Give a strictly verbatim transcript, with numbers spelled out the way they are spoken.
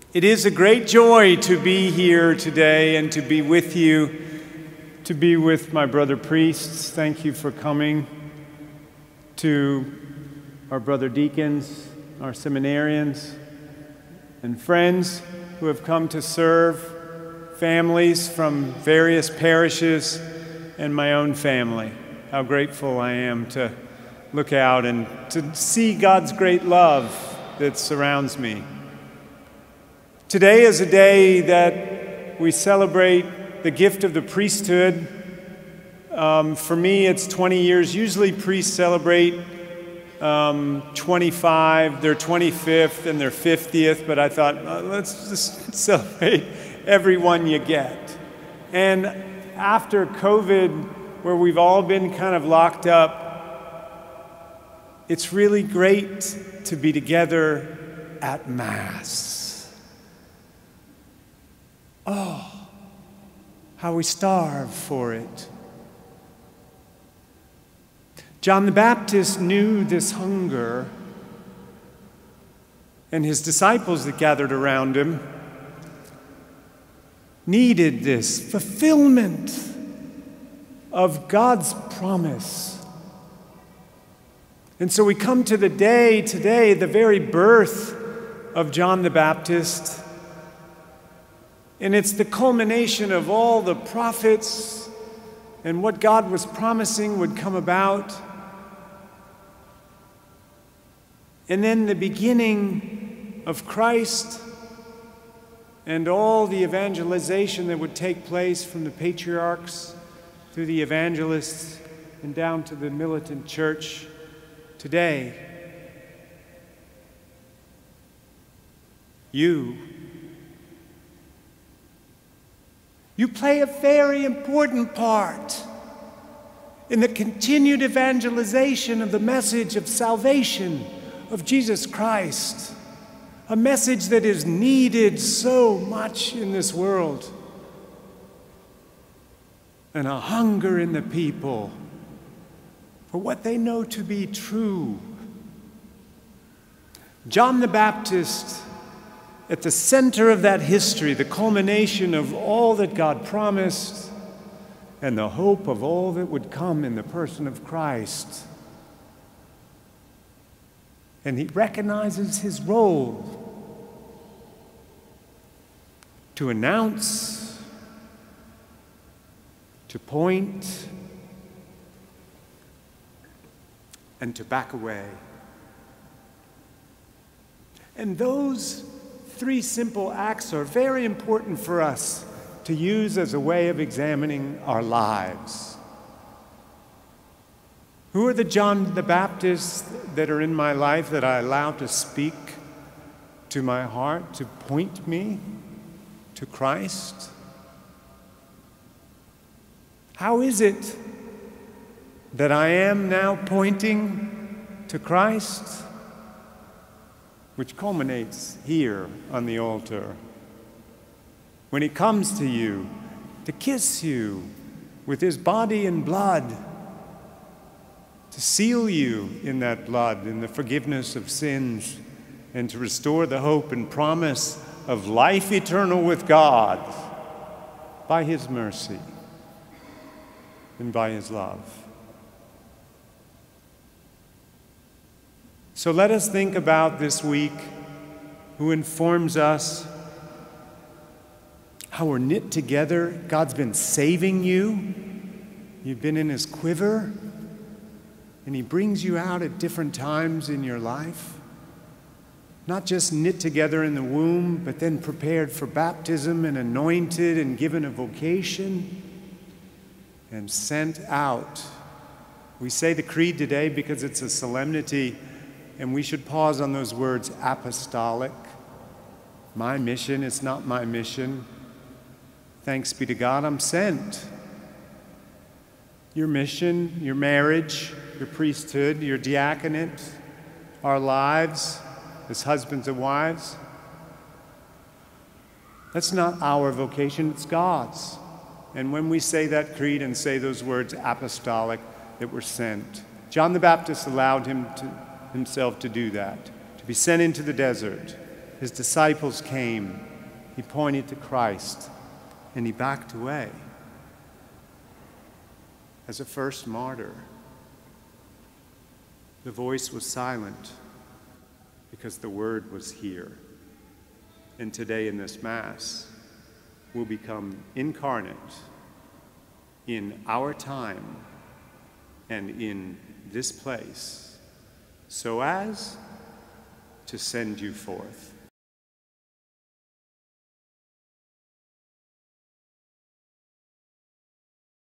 It is a great joy to be here today and to be with you, to be with my brother priests. Thank you for coming. To our brother deacons, our seminarians, and friends who have come to serve, families from various parishes, and my own family. How grateful I am to look out and to see God's great love that surrounds me. Today is a day that we celebrate the gift of the priesthood. Um, for me, it's twenty years. Usually priests celebrate um, twenty-five, their twenty-fifth and their fiftieth, but I thought, uh, let's just celebrate every one you get. And after COVID, where we've all been kind of locked up, it's really great to be together at Mass. Oh, how we starve for it. John the Baptist knew this hunger, and his disciples that gathered around him needed this fulfillment of God's promise. And so we come to the day today, the very birth of John the Baptist. And it's the culmination of all the prophets and what God was promising would come about. And then the beginning of Christ and all the evangelization that would take place from the patriarchs through the evangelists and down to the militant church today. You You play a very important part in the continued evangelization of the message of salvation of Jesus Christ, a message that is needed so much in this world, and a hunger in the people for what they know to be true. John the Baptist, at the center of that history, the culmination of all that God promised and the hope of all that would come in the person of Christ. And he recognizes his role to announce, to point, and to back away. And those three simple acts are very important for us to use as a way of examining our lives. Who are the John the Baptists that are in my life that I allow to speak to my heart, to point me to Christ? How is it that I am now pointing to Christ? Which culminates here on the altar. When he comes to you to kiss you with his body and blood, to seal you in that blood, in the forgiveness of sins, and to restore the hope and promise of life eternal with God by his mercy and by his love. So let us think about this week who informs us how we're knit together. God's been saving you. You've been in his quiver, and he brings you out at different times in your life. Not just knit together in the womb, but then prepared for baptism and anointed and given a vocation and sent out. We say the creed today because it's a solemnity. And we should pause on those words, apostolic. My mission, it's not my mission. Thanks be to God, I'm sent. Your mission, your marriage, your priesthood, your diaconate, our lives as husbands and wives, that's not our vocation, it's God's. And when we say that creed and say those words, apostolic, that we're sent. John the Baptist allowed him to himself to do that, to be sent into the desert his disciples came, he pointed to Christ, and he backed away as a first martyr. The voice was silent because the word was here. And today in this Mass, will become incarnate in our time and in this place, so as to send you forth.